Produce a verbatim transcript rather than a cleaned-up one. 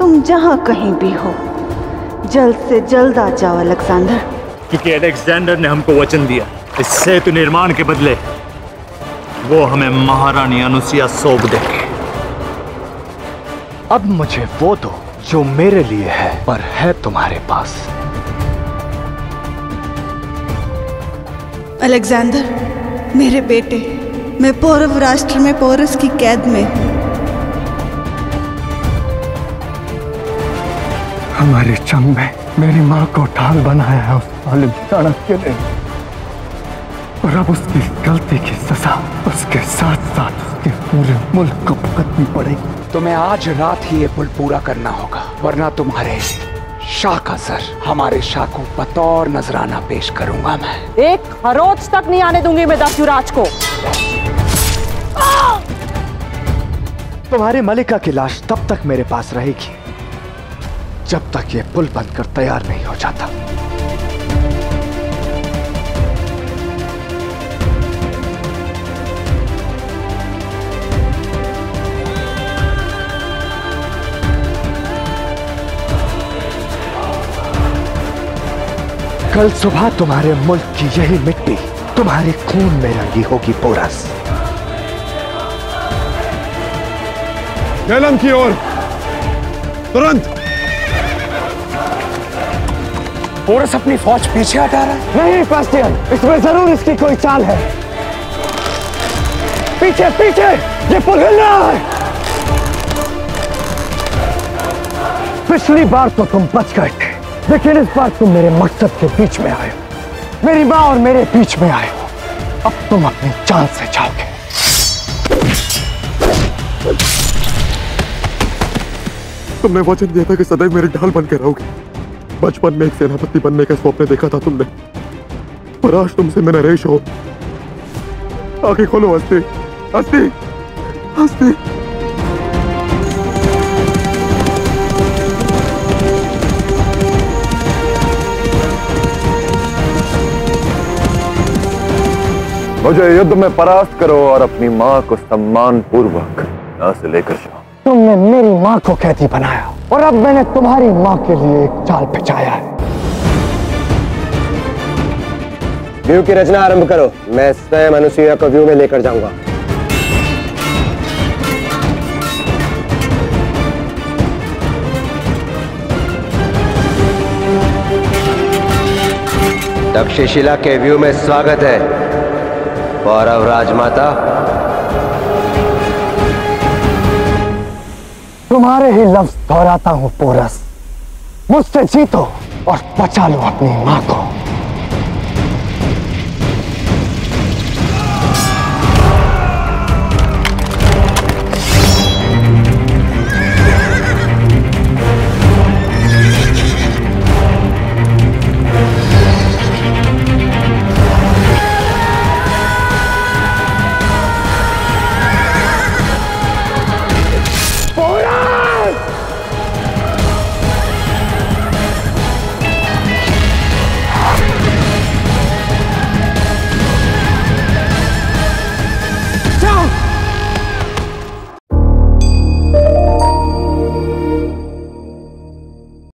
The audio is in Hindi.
तुम जहां कहीं भी हो, जल्द से जल्द आ जाओ अलेक्जेंडर। क्योंकि अलेक्जेंडर ने हमको वचन दिया, इस सेतु निर्माण के बदले वो हमें महारानी अनुसुईया सौंप देंगे। अब मुझे वो दो जो मेरे लिए है पर है तुम्हारे पास। अलेक्जेंडर, मेरे बेटे, मैं पौरव राष्ट्र में पोरस की कैद में हूँ। हमारी जंग में मेरी माँ को ढाल बनाया है उस जालिम चाणक्य ने, और अब उसकी गलती की सजा उसके साथ साथ उसके पूरे मुल्क को भुगतनी पड़ेगी। तुम्हें आज रात ही ये पुल पूरा करना होगा, वरना तुम्हारे शाह का सर हमारे शाह को बतौर नजराना पेश करूंगा मैं। एक खरोच तक नहीं आने दूंगी मैं दस्युराज को। तुम्हारी मलिका की लाश तब तक मेरे पास रहेगी जब तक ये पुल बनकर तैयार नहीं हो जाता। कल सुबह तुम्हारे मुल्क की यही मिट्टी तुम्हारे खून में रंगी होगी पोरस। झेलम की ओर तुरंत। पोरस अपनी फौज पीछे हटा रहा है। नहीं बास्टियन, इसमें जरूर इसकी कोई चाल है। पीछे पीछे, ये पुल हिल रहा है। पिछली बार तो तुम बच गए थे, लेकिन इस बार तुम मेरे मकसद के बीच में आए हो, मेरी माँ और मेरे बीच में आए हो। अब तुम अपनी जान से जाओगे। तुमने वचन दिया था कि सदैव मेरी ढाल बनकर रहोगे। बचपन में एक सेनापति बनने का स्वप्न देखा था तुमने, और आज तुमसे मैं नरेश हो। आंखें खोलो हस्ती, हस्ती, हस्ती। मुझे युद्ध में परास्त करो और अपनी माँ को सम्मान पूर्वक यहाँ से लेकर जाओ। तुमने मेरी माँ को कैदी बनाया और अब मैंने तुम्हारी माँ के लिए एक जाल बिछाया है। व्यू की रचना आरंभ करो, मैं स्वयं अनुसुईया को व्यू में लेकर जाऊंगा। तक्षशिला के व्यू में स्वागत है पौरव राजमाता। तुम्हारे ही लफ्ज दोहराता हूं पोरस, मुझसे जीतो और बचा लो अपनी माँ को।